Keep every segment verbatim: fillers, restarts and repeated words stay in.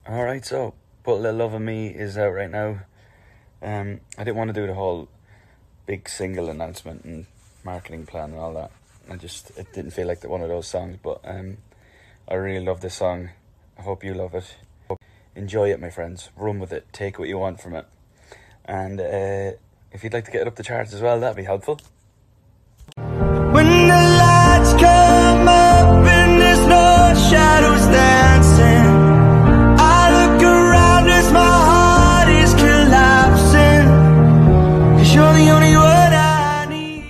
Alright, so Put a Little Love on Me is out right now. Um, I didn't want to do the whole big single announcement and marketing plan and all that. I just, it didn't feel like the, one of those songs, but um, I really love this song. I hope you love it. Enjoy it, my friends. Run with it. Take what you want from it. And uh, if you'd like to get it up the charts as well, that'd be helpful. When the lights come up and there's no shadows dancing, I look around as my heart is collapsing, 'cause you're the only one I need.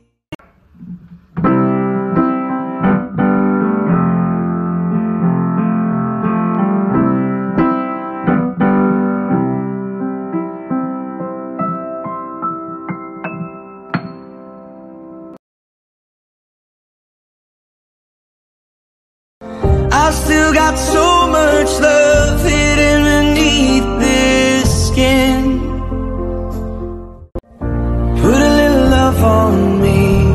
I've still got so much love hidden beneath this skin. Put a little love on me.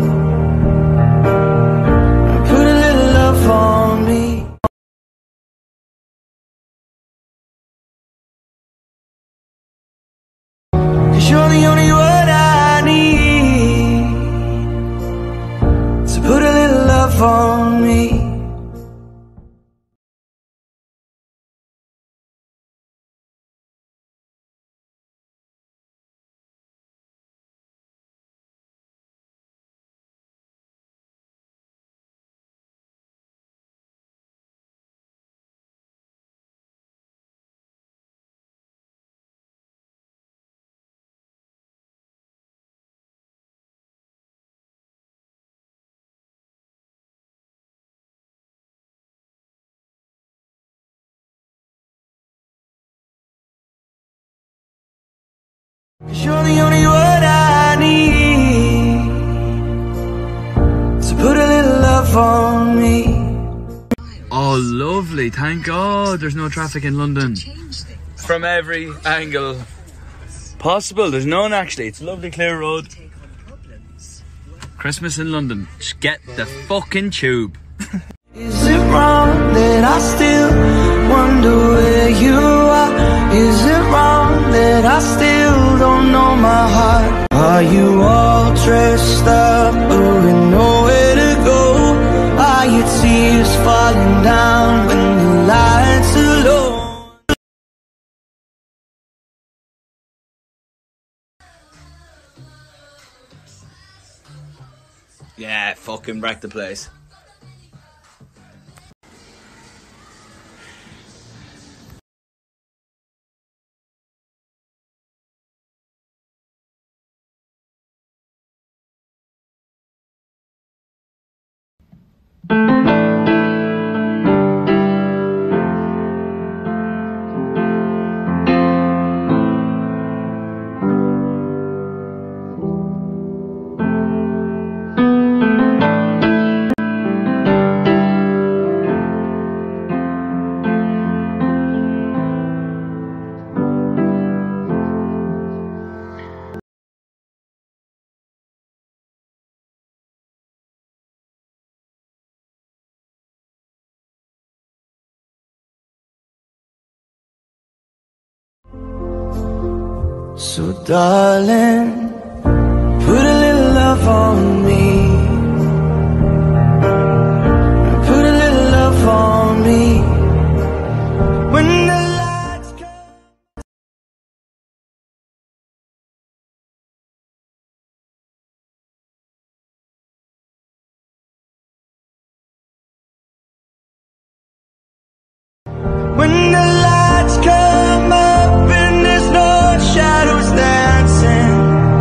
Put a little love on me. 'Cause you're the only one I need. So put a little love on me. Cause you're the only one I need. So put a little love on me. Oh, lovely. Thank God there's no traffic in London. From every angle possible. There's none, actually. It's a lovely clear road. Christmas in London. Just get the fucking tube. Is it wrong that I still wonder where you are? Is it wrong that I still don't know my heart? Are you all dressed up but with nowhere to go? Are your tears falling down when the lights are low? Yeah, fucking wreck the place. So darling, put a little love on me. Put a little love on me. When the lights come. When the lights come up and there's no shadows dancing,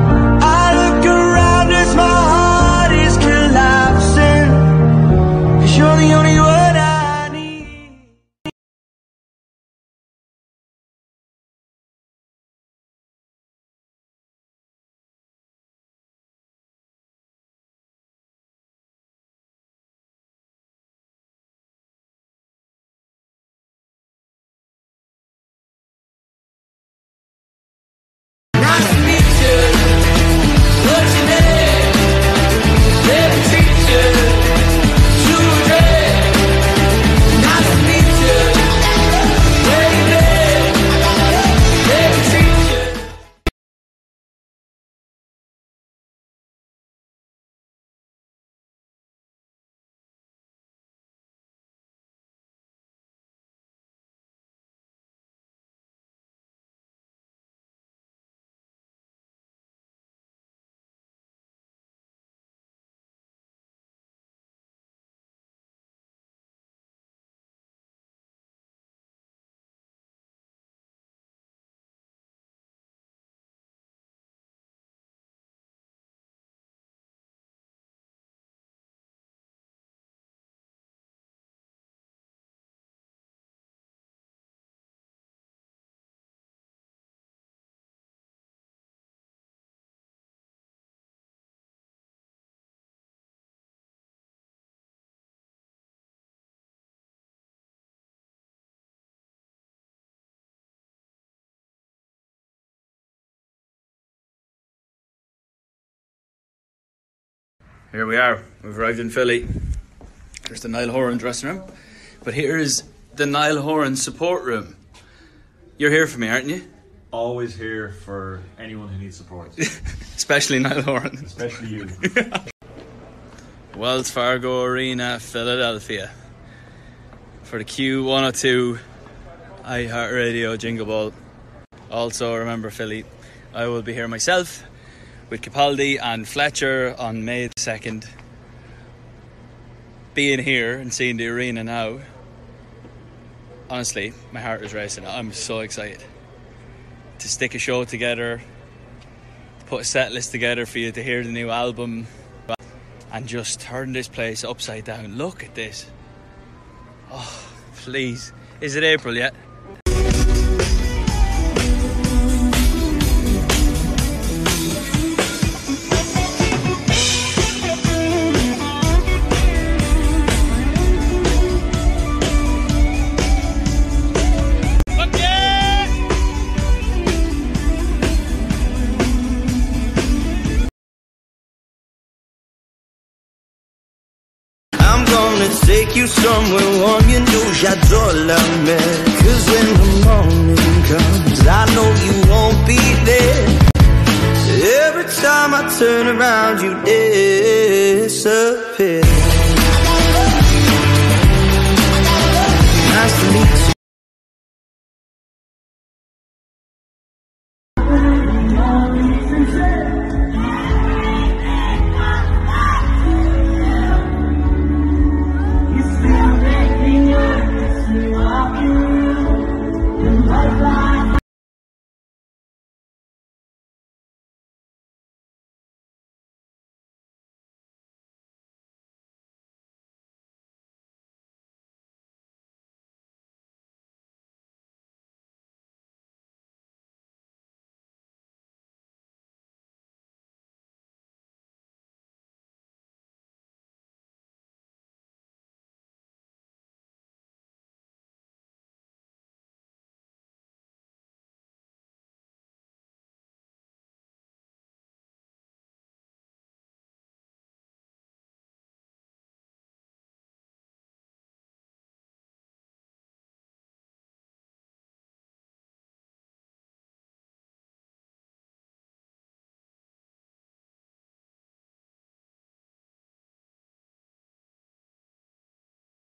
Here we are. We've arrived in Philly. There's the Niall Horan dressing room. But here is the Niall Horan support room. You're here for me, aren't you? Always here for anyone who needs support. Especially Niall Horan. Especially you. Wells Fargo Arena, Philadelphia. For the Q one oh two iHeartRadio Jingle Ball. Also, remember Philly, I will be here myself with Capaldi and Fletcher on May the second. Being here and seeing the arena now, honestly, my heart is racing. I'm so excited to stick a show together, to put a set list together for you to hear the new album, and just turn this place upside down. Look at this. Oh, please. Is it April yet? Take you somewhere warm, you know j'adore la mer. Cause when the morning comes, I know you won't be there. Every time I turn around, you disappear. Nice to meet